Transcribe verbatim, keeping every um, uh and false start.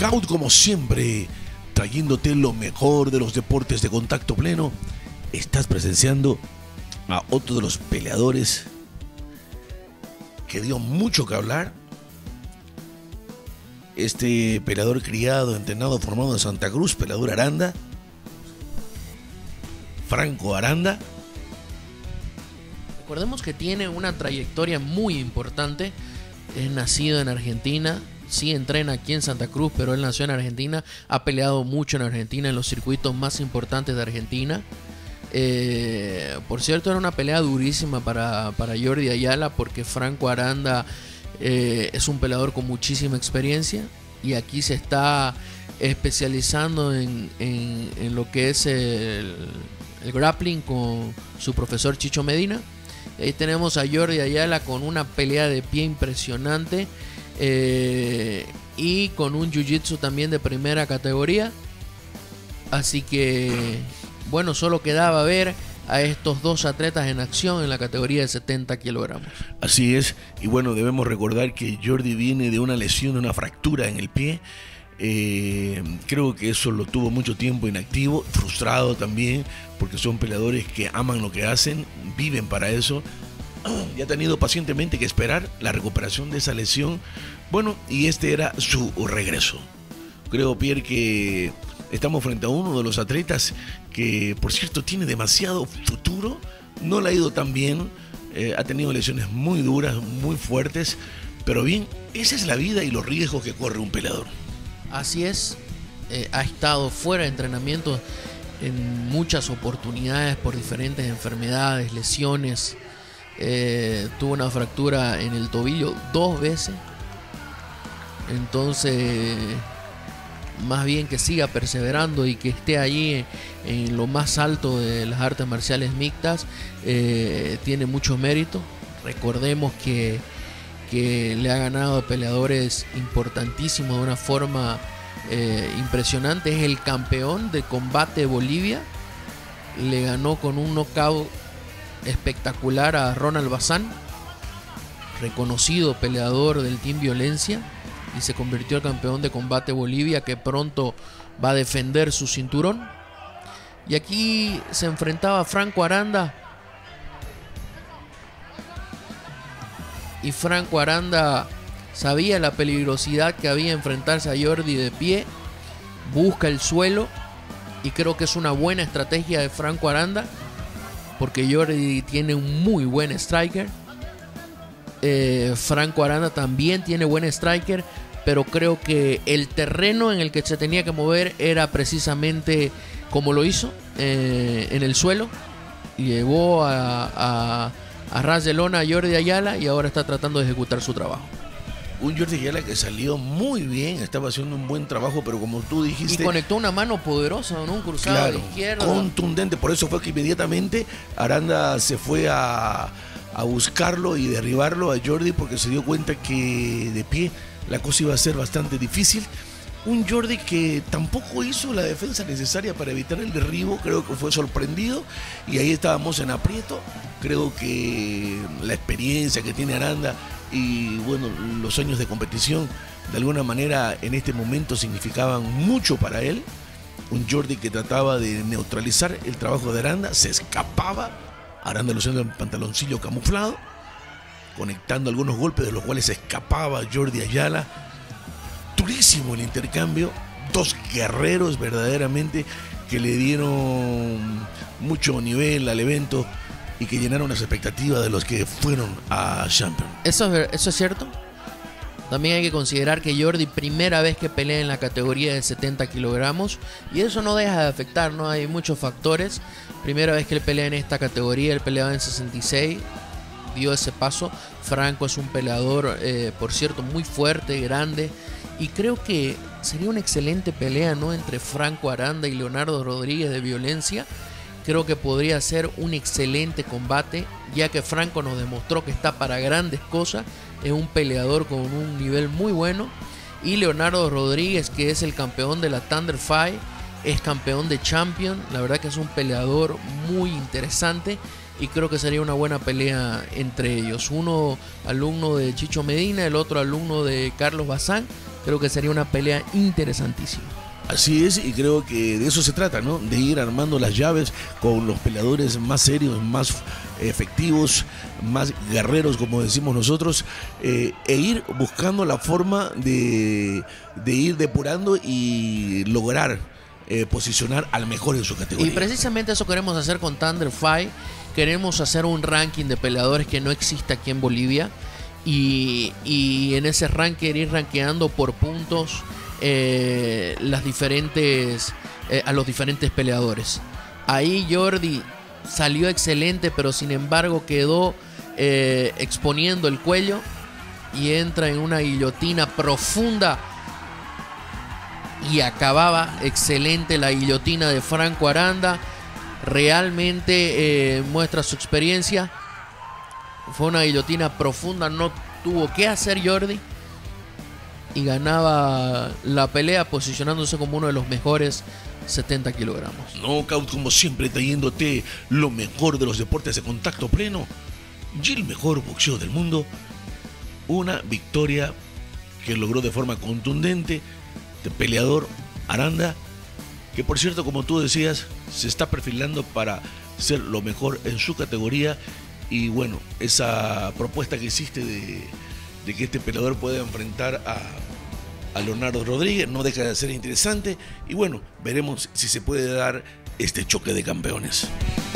Knockout, como siempre, trayéndote lo mejor de los deportes de contacto pleno. Estás presenciando a otro de los peleadores que dio mucho que hablar. Este peleador criado, entrenado, formado en Santa Cruz, peleador Aranda, Franco Aranda. Recordemos que tiene una trayectoria muy importante. Es nacido en Argentina. Sí entrena aquí en Santa Cruz, pero él nació en Argentina. Ha peleado mucho en Argentina, en los circuitos más importantes de Argentina. Eh, por cierto, era una pelea durísima para, para Jordi Ayala, porque Franco Aranda eh, es un peleador con muchísima experiencia. Y aquí se está especializando en, en, en lo que es el, el grappling con su profesor Chicho Medina. Ahí tenemos a Jordi Ayala con una pelea de pie impresionante. Eh, y con un jiu-jitsu también de primera categoría. Así que bueno, solo quedaba ver a estos dos atletas en acción en la categoría de setenta kilogramos. Así es, y bueno, debemos recordar que Jordi viene de una lesión, de una fractura en el pie. Eh, creo que eso lo tuvo mucho tiempo inactivo, frustrado también, porque son peleadores que aman lo que hacen, viven para eso. Y ha tenido pacientemente que esperar la recuperación de esa lesión. Bueno, y este era su regreso. Creo, Pierre, que estamos frente a uno de los atletas que, por cierto, tiene demasiado futuro. No le ha ido tan bien, eh, ha tenido lesiones muy duras, muy fuertes, pero bien, esa es la vida y los riesgos que corre un peleador. Así es, eh, ha estado fuera de entrenamiento en muchas oportunidades por diferentes enfermedades, lesiones. Eh, tuvo una fractura en el tobillo dos veces. Entonces, más bien que siga perseverando y que esté allí en, en lo más alto de las artes marciales mixtas, eh, tiene mucho mérito. Recordemos que, que le ha ganado a peleadores importantísimos de una forma eh, impresionante. Es el campeón de combate de Bolivia. Le ganó con un knockout espectacular a Ronald Bazán, reconocido peleador del Team Violencia, y se convirtió en campeón de combate Bolivia, que pronto va a defender su cinturón. Y aquí se enfrentaba a Franco Aranda, y Franco Aranda sabía la peligrosidad que había enfrentarse a Jordi de pie, busca el suelo, y creo que es una buena estrategia de Franco Aranda, porque Jordi tiene un muy buen striker. eh, Franco Aranda también tiene buen striker, pero creo que el terreno en el que se tenía que mover era precisamente como lo hizo, eh, en el suelo. Llevó a, a, a ras de lona a Jordi Ayala, y ahora está tratando de ejecutar su trabajo. Un Jordi Ayala que salió muy bien, estaba haciendo un buen trabajo, pero como tú dijiste, y conectó una mano poderosa, ¿no? Un cruzado, claro, de izquierda, contundente. Por eso fue que inmediatamente Aranda se fue a, a buscarlo y derribarlo a Jordi, porque se dio cuenta que de pie la cosa iba a ser bastante difícil. Un Jordi que tampoco hizo la defensa necesaria para evitar el derribo. Creo que fue sorprendido, y ahí estábamos en aprieto. Creo que la experiencia que tiene Aranda y bueno, los años de competición de alguna manera en este momento significaban mucho para él. Un Jordi que trataba de neutralizar el trabajo de Aranda, se escapaba, Aranda luciendo el pantaloncillo camuflado, conectando algunos golpes de los cuales se escapaba Jordi Ayala. Durísimo el intercambio, dos guerreros verdaderamente que le dieron mucho nivel al evento y que llenaron las expectativas de los que fueron a Champion. Eso es, eso es cierto. También hay que considerar que Jordi, primera vez que pelea en la categoría de setenta kilogramos, y eso no deja de afectar, ¿no? Hay muchos factores. Primera vez que él pelea en esta categoría, él peleaba en sesenta y seis, dio ese paso. Franco es un peleador, eh, por cierto, muy fuerte, grande, y creo que sería una excelente pelea, ¿no?, entre Franco Aranda y Leonardo Rodríguez de Violencia. Creo que podría ser un excelente combate, ya que Franco nos demostró que está para grandes cosas. Es un peleador con un nivel muy bueno. Y Leonardo Rodríguez, que es el campeón de la Thunder Fight, es campeón de Champion. La verdad que es un peleador muy interesante, y creo que sería una buena pelea entre ellos. Uno alumno de Chicho Medina, el otro alumno de Carlos Bazán. Creo que sería una pelea interesantísima. Así es, y creo que de eso se trata, ¿no? De ir armando las llaves con los peleadores más serios, más efectivos, más guerreros, como decimos nosotros, eh, e ir buscando la forma de, de ir depurando y lograr eh, posicionar al mejor en su categoría. Y precisamente eso queremos hacer con Thunder Fight. Queremos hacer un ranking de peleadores que no existe aquí en Bolivia. Y, y en ese ranking ir rankeando por puntos eh, las diferentes eh, a los diferentes peleadores. Ahí Jordi salió excelente, pero sin embargo quedó eh, exponiendo el cuello y entra en una guillotina profunda y acababa excelente la guillotina de Franco Aranda. Realmente eh, muestra su experiencia. Fue una guillotina profunda, no tuvo que hacer Jordi y ganaba la pelea posicionándose como uno de los mejores setenta kilogramos. Knockout, como siempre, trayéndote lo mejor de los deportes de contacto pleno y el mejor boxeo del mundo. Una victoria que logró de forma contundente de peleador Aranda, que por cierto, como tú decías, se está perfilando para ser lo mejor en su categoría. Y bueno, esa propuesta que hiciste de, de que este peleador pueda enfrentar a, a Leonardo Rodríguez no deja de ser interesante. Y bueno, veremos si se puede dar este choque de campeones.